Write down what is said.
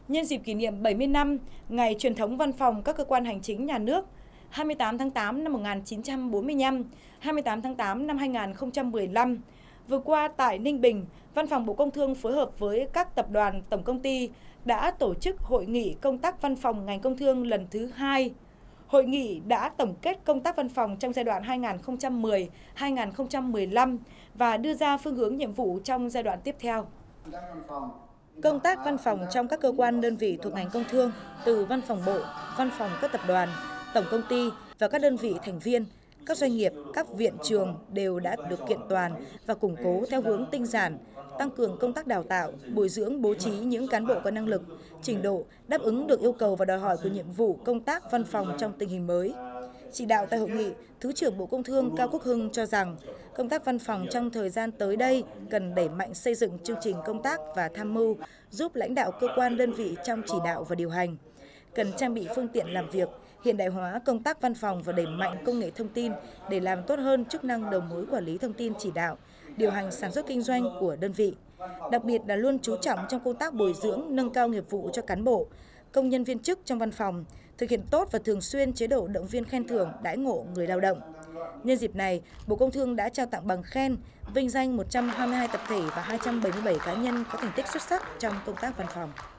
Nhân dịp kỷ niệm 70 năm Ngày truyền thống văn phòng các cơ quan hành chính nhà nước 28 tháng 8 năm 1945, 28 tháng 8 năm 2015, vừa qua tại Ninh Bình, Văn phòng Bộ Công Thương phối hợp với các tập đoàn tổng công ty đã tổ chức Hội nghị công tác văn phòng ngành công thương lần thứ 2. Hội nghị đã tổng kết công tác văn phòng trong giai đoạn 2010-2015 và đưa ra phương hướng nhiệm vụ trong giai đoạn tiếp theo. Công tác văn phòng trong các cơ quan đơn vị thuộc ngành công thương, từ văn phòng bộ, văn phòng các tập đoàn, tổng công ty và các đơn vị thành viên, các doanh nghiệp, các viện trường đều đã được kiện toàn và củng cố theo hướng tinh giản, tăng cường công tác đào tạo, bồi dưỡng bố trí những cán bộ có năng lực, trình độ đáp ứng được yêu cầu và đòi hỏi của nhiệm vụ công tác văn phòng trong tình hình mới. Chỉ đạo tại hội nghị, Thứ trưởng Bộ Công Thương Cao Quốc Hưng cho rằng công tác văn phòng trong thời gian tới đây cần đẩy mạnh xây dựng chương trình công tác và tham mưu giúp lãnh đạo cơ quan đơn vị trong chỉ đạo và điều hành. Cần trang bị phương tiện làm việc, hiện đại hóa công tác văn phòng và đẩy mạnh công nghệ thông tin để làm tốt hơn chức năng đầu mối quản lý thông tin chỉ đạo, điều hành sản xuất kinh doanh của đơn vị. Đặc biệt là luôn chú trọng trong công tác bồi dưỡng, nâng cao nghiệp vụ cho cán bộ, công nhân viên chức trong văn phòng, thực hiện tốt và thường xuyên chế độ động viên khen thưởng đãi ngộ người lao động. Nhân dịp này, Bộ Công Thương đã trao tặng bằng khen, vinh danh 122 tập thể và 277 cá nhân có thành tích xuất sắc trong công tác văn phòng.